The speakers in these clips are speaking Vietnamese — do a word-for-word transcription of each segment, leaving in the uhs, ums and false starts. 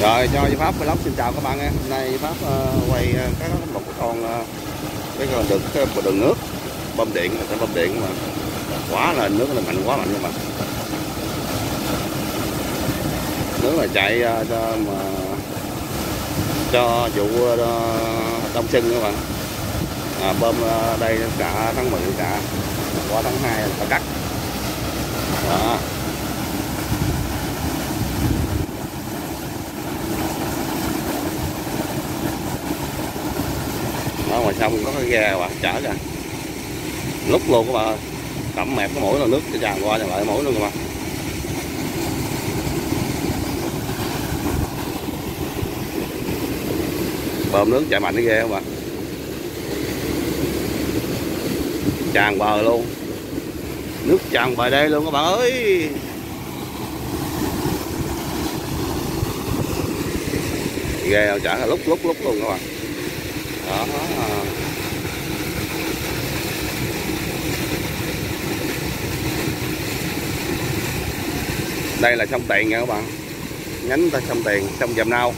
Rồi cho Duy Pháp Vlog xin chào các bạn nha. Hôm nay Duy Pháp uh, quay uh, các một cái con uh, cái con được cái đường nước bơm điện, người ta bơm điện mà quá là nước là mạnh, quá mạnh các bạn. Nước là chạy uh, cho mà cho vụ uh, đông xuân các bạn. À, bơm uh, đây cả tháng mười cả qua tháng hai là ta cắt. Đó. Ở ngoài sông có cái ghe các bạn chở kìa, lúc luôn các bạn ơi, đậm mẹp cái mũi là nước tràn qua tràn lại mũi luôn các bạn. Bơm nước chạy mạnh cái ghe các bạn, tràn bờ luôn, nước tràn bờ đây luôn các bạn ơi. Ghe chở lúc lúc lúc luôn các bạn. Đó. Đây là sông Tiền nha các bạn, nhánh ta sông Tiền, sông Dầm Nao.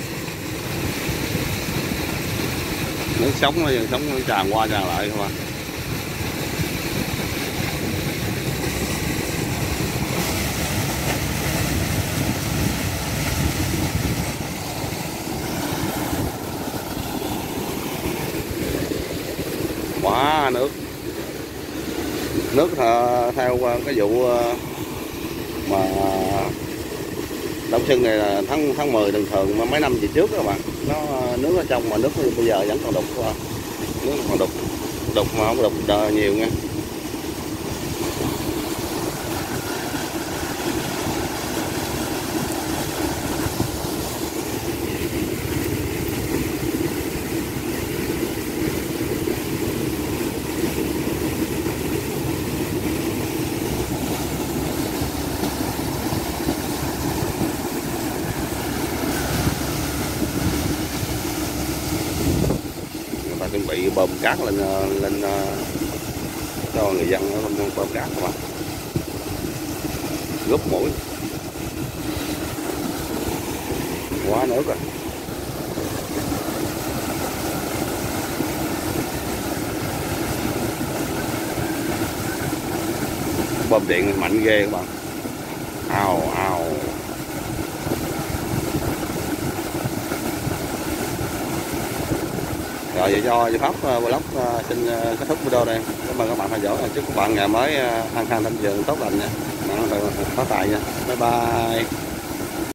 Nước sống nó sống nó tràn qua tràn lại các bạn. Quá nước nước theo cái vụ mà đông xuân này là tháng tháng mười thường thường mà mấy năm về trước các bạn, nó nước ở trong mà nước bây giờ vẫn còn đục các bạn. Nước còn đục đục mà không đục đờ nhiều nha. Chuẩn bị bơm cát lên lên cho người dân bơm cát các bạn, gấp mũi quá nước rồi. Bơm điện mạnh ghê các bạn, ào ào. Rồi vậy cho Duy Pháp Vlog xin kết thúc video đây. Cảm ơn các bạn theo dõi. Chúc các bạn ngày mới an khang thịnh vượng tốt lành nha, phát tài nha. Bye bye.